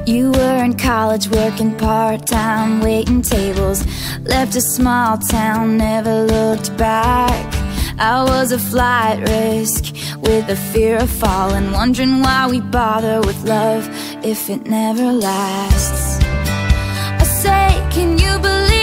You were in college working part-time, waiting tables. Left a small town, never looked back. I was a flight risk with the fear of falling, wondering why we bother with love if it never lasts. I say, can you believe